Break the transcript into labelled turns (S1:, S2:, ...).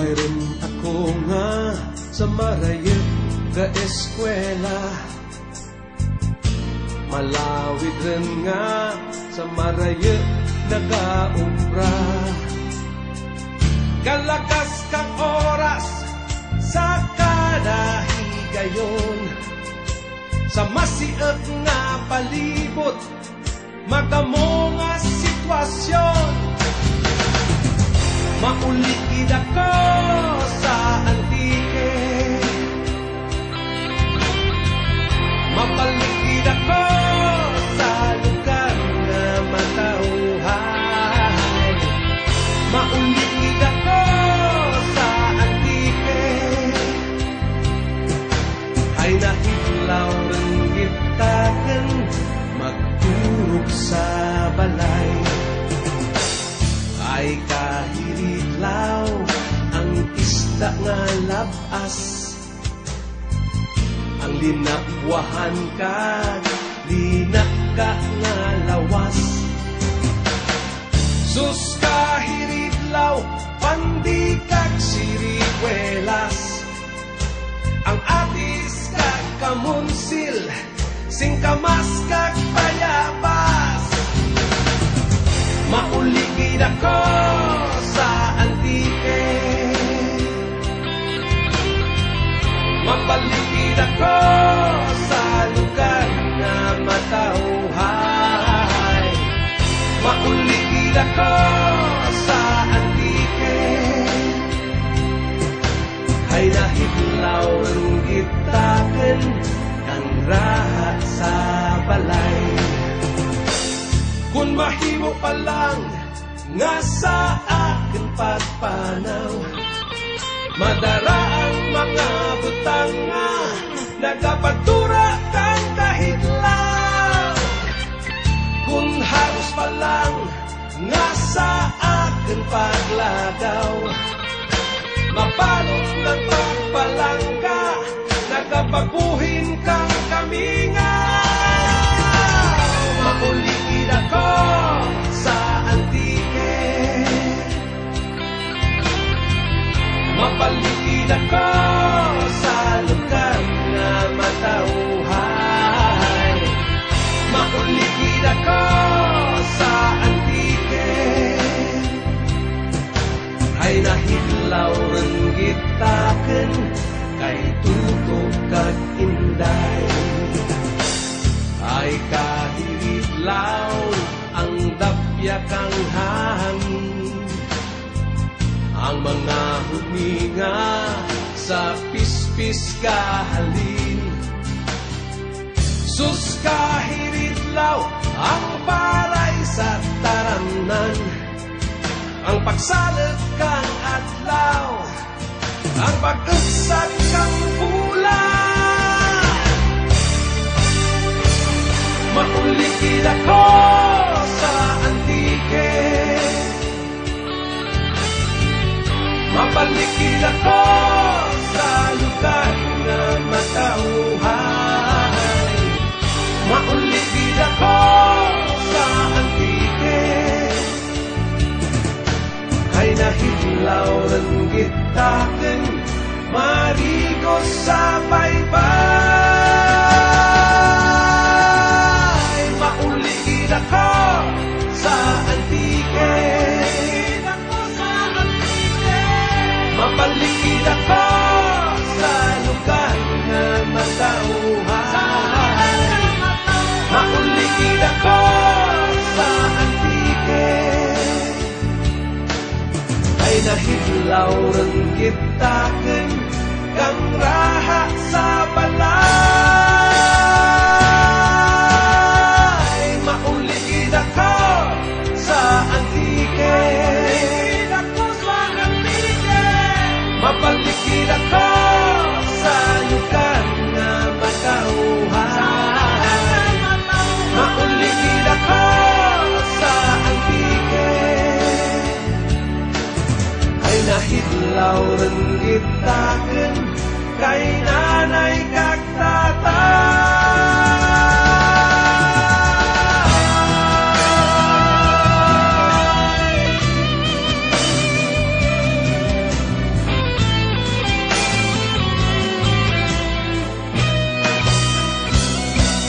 S1: Mayroon ako nga sa marayot ka eskwela, malawid rin nga sa marayot nag-aubra. Kalakas kang oras sa kanahigayon, sa masiot nga palibot magamo nga sitwasyon. Maulikid ako sa antike, mapalikid ako sa lugar na matauhan. Maulikid ako sa antike, ay nahidlaw rin gitakan magturog sa balay. Ay kahiritlaw ang isda nga labas, ang linakwahan ka, linak ka nga lawas. Sus kahiritlaw, pandikag sirikwelas, ang atis kag kamunsil, singkamas kag payabas. Mauligid ako sa antike, mapaligid ako sa lugar na matauhay. Mauligid ako sa antike, ay nahidlaw ang gitaken ang rahat sa balay. Kung mahimo pa lang nga sa akin pagpanaw, madara ang mga butang nga nagapatura kang kahidlaw. Kung halos pa lang nga sa akin paglagaw, mapalot ng pagpalangga, nagapagbuhin kang kaminga. Maulikid ako sa antike, mapalikid ako sa lugar na matauhay. Maulikid ako sa antike, ay nahidlaw rin gitaken kay tutok kag inday. Ay kahiritlaw ang dapya kang hangin, ang mga huminga sa pispis kahalin. Sus kahiritlaw ang paray sa taramnan, ang pagsalag kang adlaw, ang pag-usad kang bulan. Maulikid ako sa antike, mapalikid ako sa lugar na matauhay. Maulikid ako sa antike, ay nahidlaw ng gitaken marigo sa baybay. Maulikid ako sa antike, mapalikid ako sa lugar na matauhan. Maulikid ako sa antike, ay nahidlaw ng gitaken kang raha sa balay. Maulikid ako sa antike, mapalikid ako sa lugar na matauhan. Maulikid ako sa antike, ay nahidlaw ng gitaken kay na